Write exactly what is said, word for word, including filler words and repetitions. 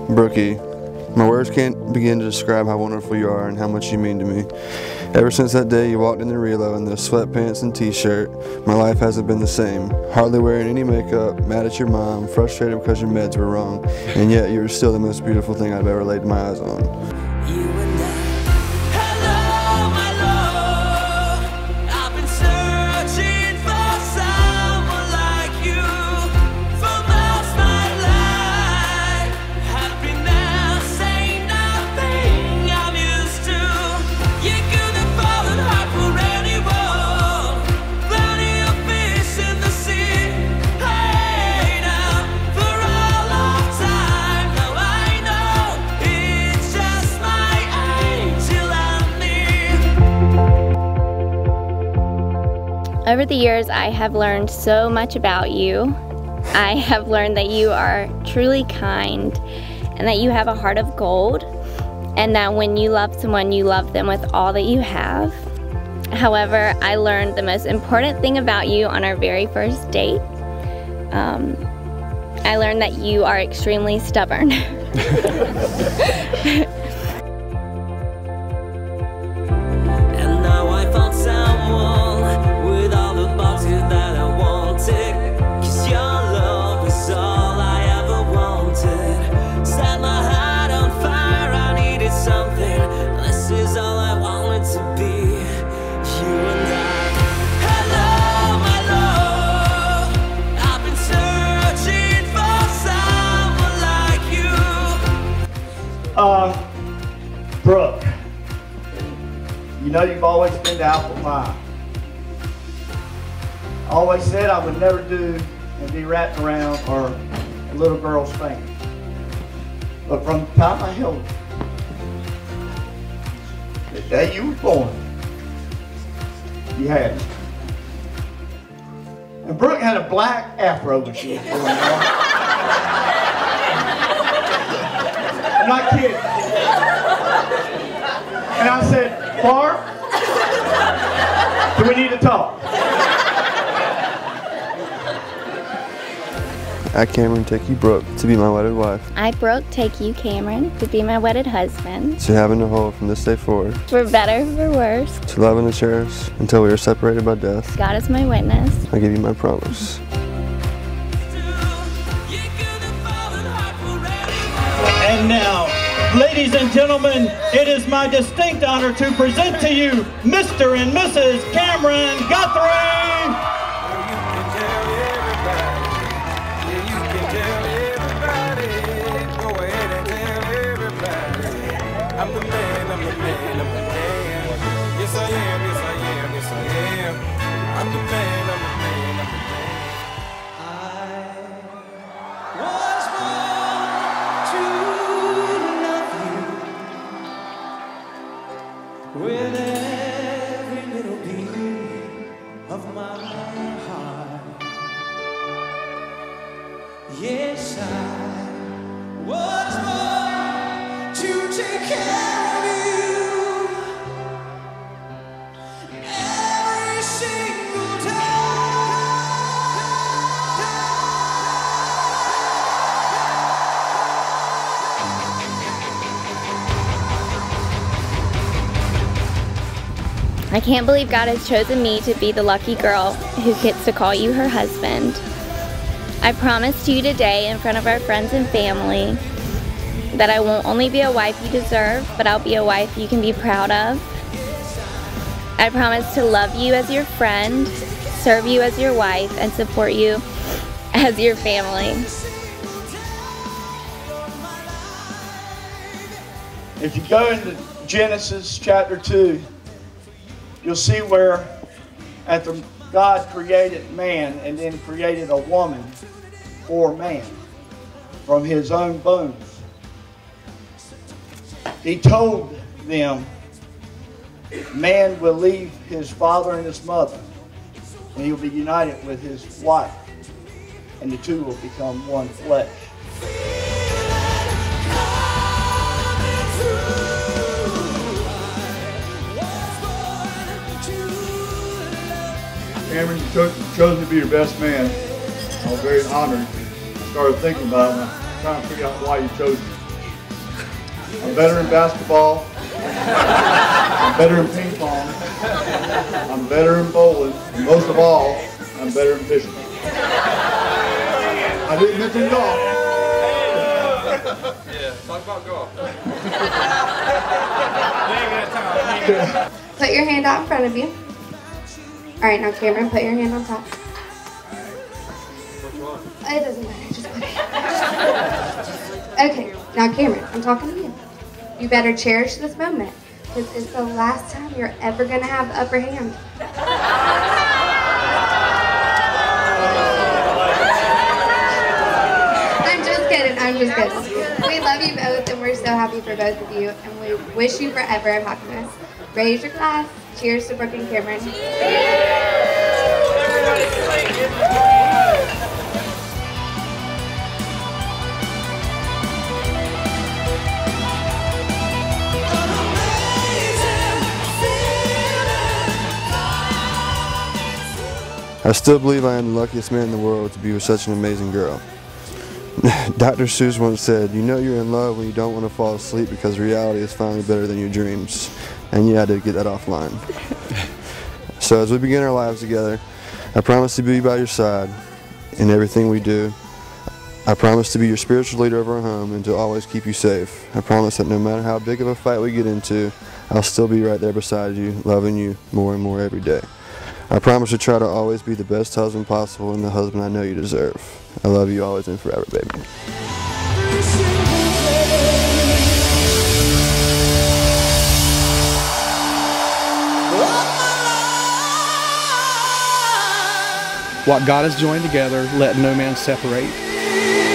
Brookie, my words can't begin to describe how wonderful you are and how much you mean to me. Ever since that day you walked in the Relo in those sweatpants and t-shirt, my life hasn't been the same. Hardly wearing any makeup, mad at your mom, frustrated because your meds were wrong, and yet you were still the most beautiful thing I've ever laid my eyes on. You and I. Hello, my love. I've been searching for someone like you for most my life. Happy now, say nothing I'm used to. You could have fallen hard for anyone. Plenty of fish in the sea. Hey now, for all of time. Now I know it's just my angel and me. Over the years, I have learned so much about you. I have learned that you are truly kind and that you have a heart of gold, and that when you love someone, you love them with all that you have. However, I learned the most important thing about you on our very first date. Um, I learned that you are extremely stubborn. And now I found someone with all the boxes that I wanted. 'Cause your love is all I ever wanted. Set my heart on fire, I needed something. This is all I wanted to be. You and I. Hello, my love. I've been searching for someone like you. Uh, Brooke, you know you've always been the apple of my eye. I always said I would never do and be wrapped around or a little girl's finger. But from the time I held her, the day you were born, you had it. And Brooke had a black afro when she was born. Y'all. I'm not kidding. And I said, Barb, do we need to talk? I, Cameron, take you, Brooke, to be my wedded wife, I, Brooke, take you, Cameron, to be my wedded husband. to have and to hold from this day forward, For better, for worse, to love and to cherish until we are separated by death. God is my witness. I give you my promise. And now, ladies and gentlemen, it is my distinct honor to present to you Mister and Missus Cameron Guthrie. I'm the man, I'm the man, I'm the man. Yes I am, yes I am, yes I am. I'm the man, I'm the man, I'm the man. I was born to love you with every little beat of my heart. Yes, I was born to take care of you every single time. I can't believe God has chosen me to be the lucky girl who gets to call you her husband. I promise to you today in front of our friends and family that I won't only be a wife you deserve, but I'll be a wife you can be proud of. I promise to love you as your friend, serve you as your wife, and support you as your family. If you go into Genesis chapter two, you'll see where after God created man and then created a woman for man from his own bones, he told them, man will leave his father and his mother, and he'll be united with his wife, and the two will become one flesh. Cameron, you chose, you chose to be your best man. I was very honored. I started thinking about it, and I'm trying to figure out why you chose me. I'm better in basketball. I'm better in ping pong. I'm better in bowling. And most of all, I'm better in fishing. I didn't mention golf. Yeah, talk about golf. Put your hand out in front of you. All right, now Cameron, put your hand on top. Which one? It doesn't matter, just put it. Okay, now Cameron, I'm talking to you. You better cherish this moment, because it's the last time you're ever gonna have the upper hand. I'm just kidding, I'm just kidding. We love you both, and we're so happy for both of you, and we wish you forever of happiness. Raise your glass. Cheers to Brooke and Cameron. I still believe I am the luckiest man in the world to be with such an amazing girl. Doctor Seuss once said, you know you're in love when you don't want to fall asleep because reality is finally better than your dreams. And yeah, I did get that offline. So as we begin our lives together, I promise to be by your side in everything we do. I promise to be your spiritual leader of our home and to always keep you safe. I promise that no matter how big of a fight we get into, I'll still be right there beside you, loving you more and more every day. I promise to try to always be the best husband possible and the husband I know you deserve. I love you always and forever, baby. What God has joined together, let no man separate.